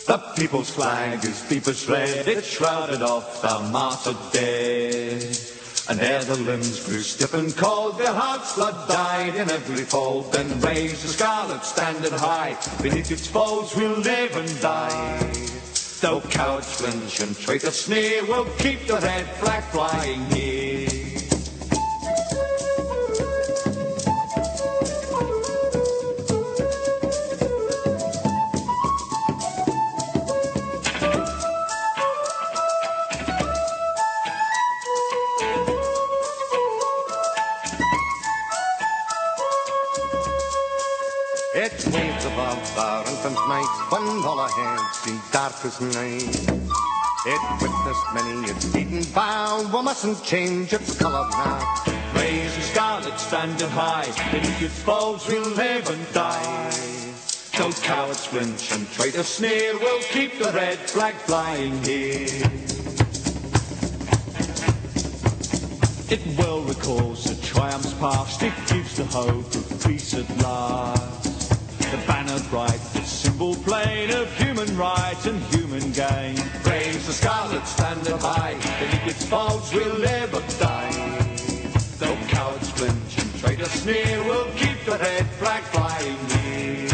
The people's flag is deepest red, it shrouded off the martyred dead. And ere the limbs grew stiff and cold, their heart's blood died in every fold. Then raised the scarlet standard high, beneath its folds we'll live and die. Though cowards flinch and traitors sneer, we'll keep the red flag flying here. It waves above our infant night, when all our heads seem dark as night. It witnessed many its beaten bow, we mustn't change its colour now. Raise the scarlet standard high, beneath its folds we'll live and die. Though cowards flinch and traitors sneer, we'll keep the red flag flying here. It well recalls the triumphs past, it gives the hope of peace at last. The banner bright, the symbol plain of human right and human gain. Raise the scarlet standard high, beneath its folds we'll live or die. Though cowards flinch and traitors sneer, we'll keep the red flag flying here.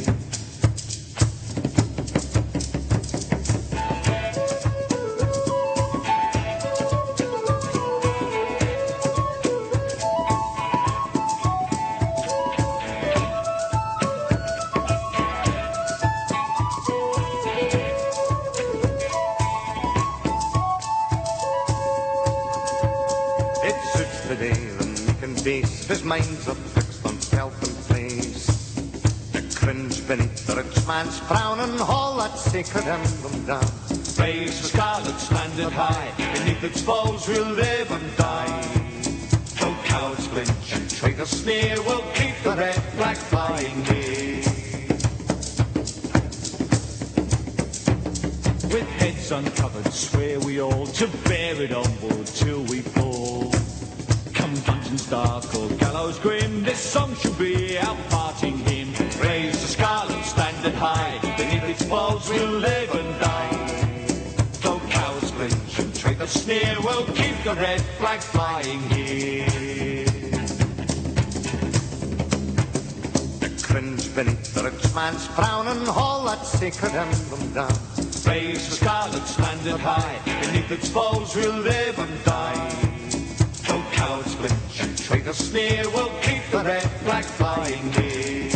Today the meek and base, his minds are fixed on self and place. The cringe beneath the rich man's frown and haul that sacred emblem down. Raise the scarlet standard high, beneath its folds we'll live and die. Though cowards flinch and traitors sneer, we'll keep the red flag flying here. With heads uncovered, swear we all to bear it onward till we fall. Dungeons dark or gallows grim, this song should be our parting hymn. Raise the scarlet standard high, beneath its folds we'll live and die. Though cowards flinch and traitors sneer, we'll keep the red flag flying here. The cringe beneath the rich man's frown and haul that sacred emblem down. Raise the scarlet standard high, beneath its folds we'll live and die. Though cowards flinch and traitors sneer, we'll keep the red flag flying here.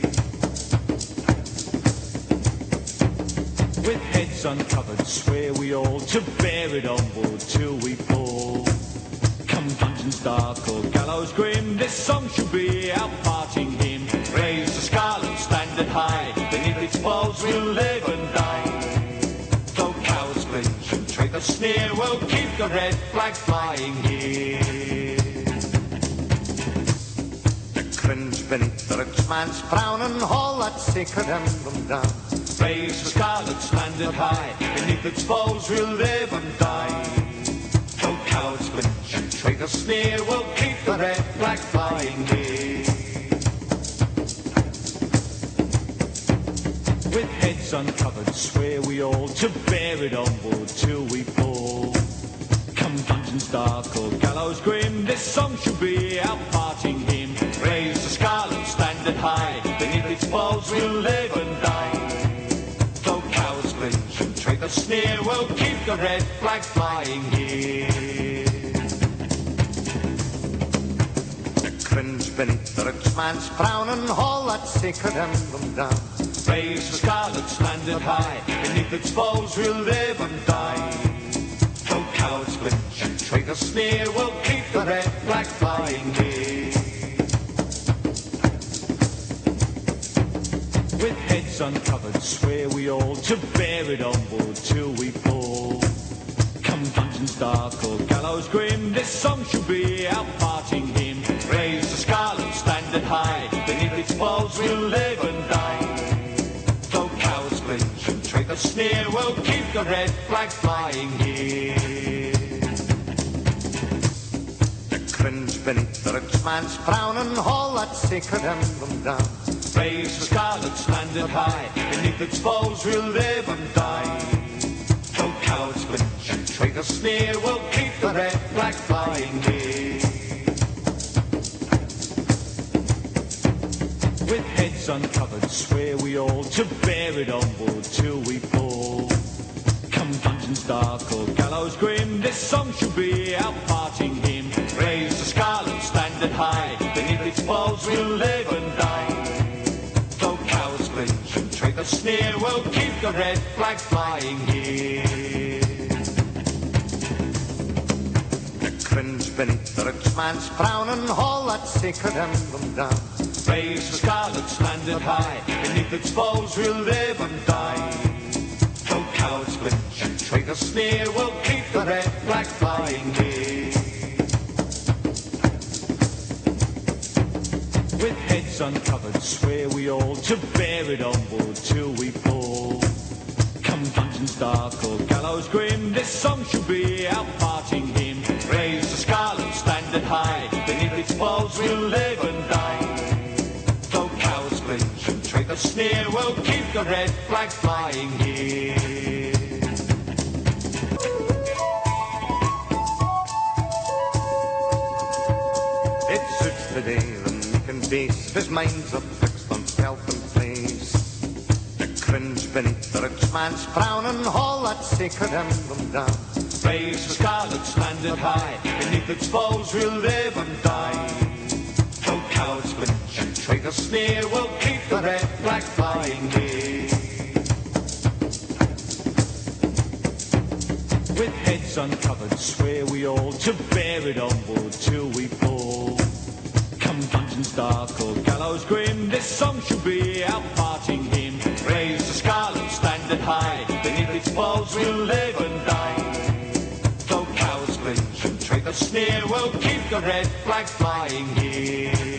With heads uncovered, swear we all to bear it onward till we fall. Come dungeons dark or gallows grim, this song should be our parting hymn. Raise the scarlet standard high, beneath its folds we'll live and die. Though cowards flinch and traitors sneer, we'll keep the red flag flying here. Cringe beneath the rich man's frown and haul that sacred emblem down. Raise the scarlet standard high, beneath its folds we'll live and die. Though cowards flinch and traitors sneer, we'll keep the red flag flying here. With heads uncovered, swear we all to bear it onward till we fall. Come dungeons dark or gallows grim, this song should be our parting hymn. Raise the scarlet standard high, beneath its folds we'll live and die. Though cowards flinch and traitors sneer, we'll keep the red flag flying here. The cringe beneath the rich man's frown and haul that sacred emblem down. Raise the scarlet standard high, beneath its folds we'll live and die. Though cowards flinch and traitors sneer, we'll keep the red flag flying here. With heads uncovered, swear we all to bear it onward till we fall. Come dungeons dark or gallows grim, this song should be our parting hymn. Raise the scarlet standard high, beneath its folds we'll live and die. Though cowards flinch and traitors sneer, we'll keep the red flag flying here. The cringe beneath the rich man's frown and haul that sacred emblem down. Raise the scarlet standard high, beneath its foes we'll live and die. Though cowards flinch and traitors sneer, we'll keep the red flag flying here. With heads uncovered, swear we all to bear it onward till we fall. Come dungeons dark or gallows grim, this song shall be our parting hymn. Raise the scarlet standard high, beneath its foes we'll live and die. Though cowards flinch and traitors sneer, we'll keep the red flag flying here. The cringe beneath the rich man's frown and haul that sacred emblem down. Raise the scarlet standard high, beneath its foes we'll live and die. Though cowards flinch and traitors sneer, we'll keep the red flag flying here. With heads uncovered, swear we all to bear it onward till we fall. Come dungeons dark or gallows grim, this song shall be our parting hymn. Raise the scarlet standard high, beneath its foes we'll live and die. Though cowards flinch and traitors sneer, we'll keep the red flag flying here. It suits the day the meek and base, his minds are fixed on self and place. The cringe beneath the rich man's frown and haul that sacred emblem down. Raise the scarlet standard high, beneath its foes we'll live and die. Though cowards flinch and traitors sneer, we'll keep the red flag flying here. With heads uncovered, swear we all to bear it onward till we fall. Come dungeons dark or gallows grim, this song shall be our parting hymn. Raise the scarlet standard high, beneath its foes we'll live and die. Though cowards flinch and traitors sneer, we'll keep the red flag flying here.